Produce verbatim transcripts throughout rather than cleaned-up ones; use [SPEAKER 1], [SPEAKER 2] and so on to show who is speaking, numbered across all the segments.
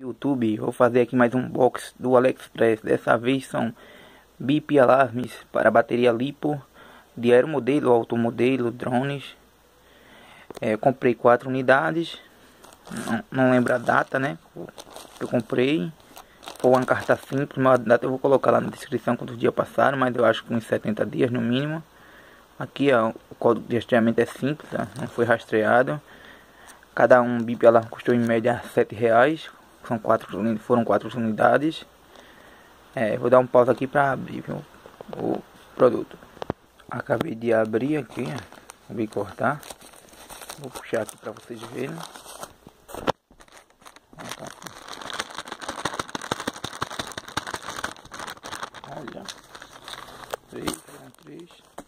[SPEAKER 1] YouTube, vou fazer aqui mais um box do AliExpress. Dessa vez são bip alarmes para bateria lipo de aeromodelo, automodelo, drones. É, comprei quatro unidades, não, não lembro a data, né? Eu comprei, foi uma carta simples, uma data eu vou colocar lá na descrição quantos dias passaram, mas eu acho que uns setenta dias no mínimo. Aqui ó, o código de rastreamento é simples, ó, não foi rastreado. Cada um bip alarme custou em média sete reais. São quatro, foram quatro unidades. É, vou dar um pause aqui para abrir, viu, o produto. Acabei de abrir aqui, ó, vou cortar. Vou puxar aqui para vocês verem. Olha, três, três,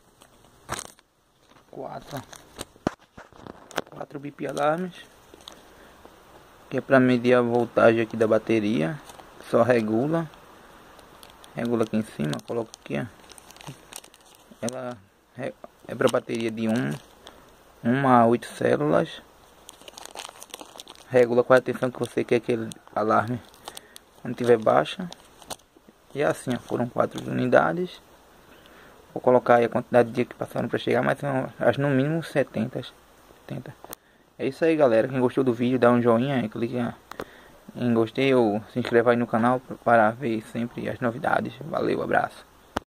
[SPEAKER 1] quatro, quatro bip alarmes. Que é para medir a voltagem aqui da bateria. Só regula. Regula aqui em cima, coloco aqui, ó. Ela é para bateria de um, um a oito células. Regula qual a tensão que você quer que ele alarme quando tiver baixa. E assim, ó, foram quatro unidades. Vou colocar aí a quantidade de dias que passaram para chegar, mas são, acho no mínimo setenta, setenta. É isso aí, galera. Quem gostou do vídeo, dá um joinha, clica em gostei ou se inscreva aí no canal para ver sempre as novidades. Valeu, abraço.